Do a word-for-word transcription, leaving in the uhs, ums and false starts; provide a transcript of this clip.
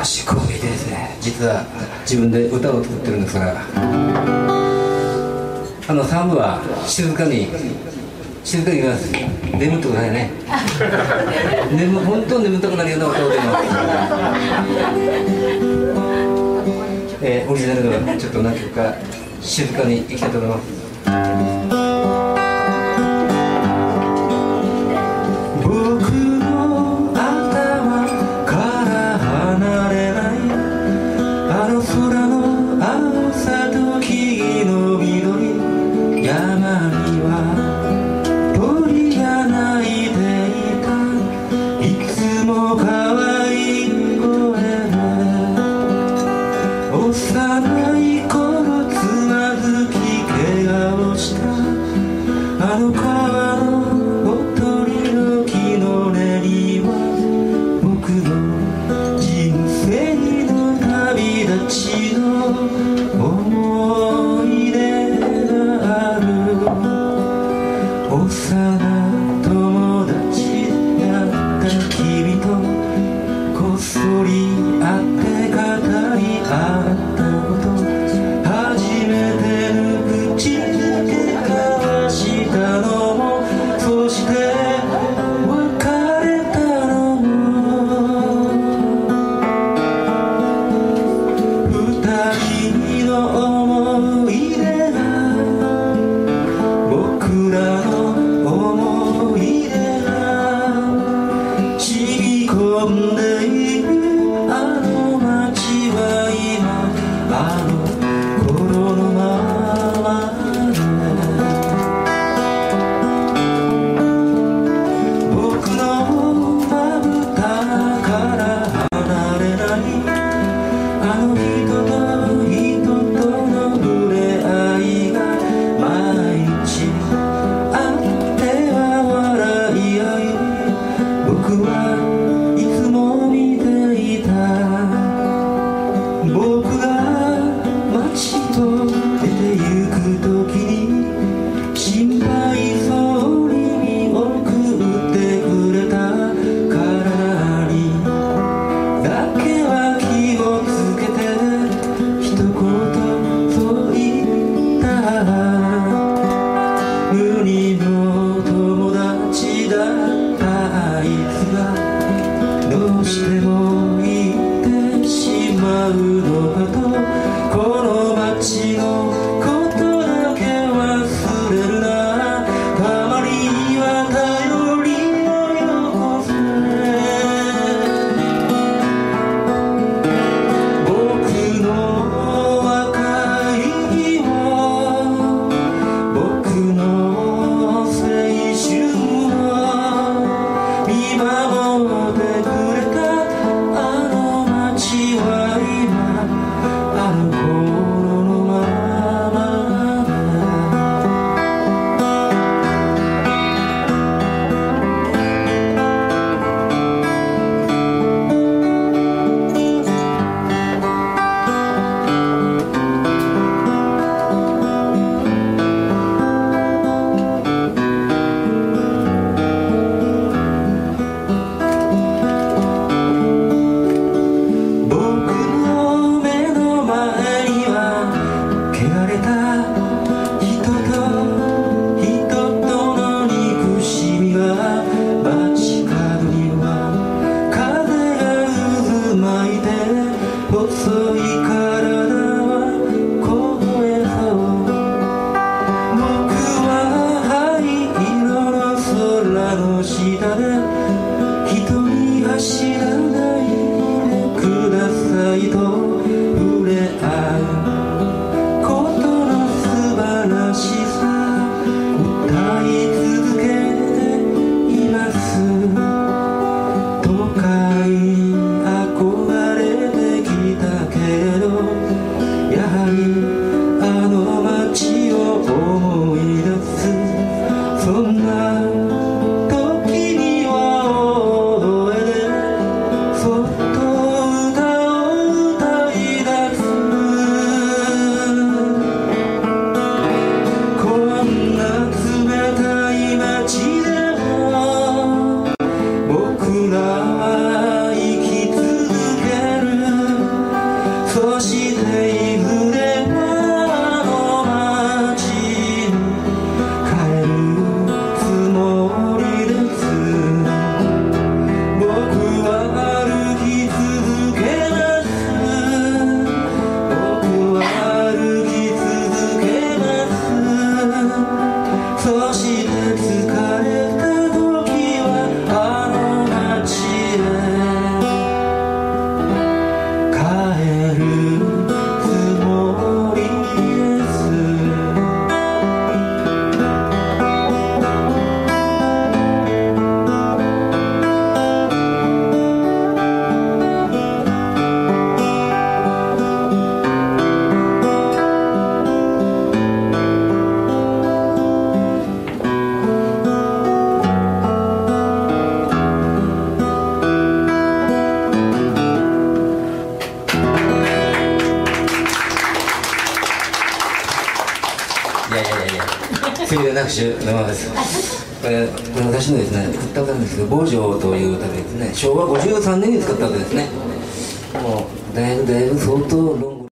私こう見てですね、実は自分で歌を作ってるんですが、あのさん部は静かに静かに言います。眠ってくださいね。眠本当に眠たくなるような歌を歌います。えー、オリジナルではちょっと何曲か静かにいきたいと思います。 僕らは生き続ける一人でなくし生です。これ、これ私のですね、作った歌なんですけど、坊城という歌でですね、しょうわごじゅうさんねんに作った歌ですね。もう、だいぶだいぶ相当ロング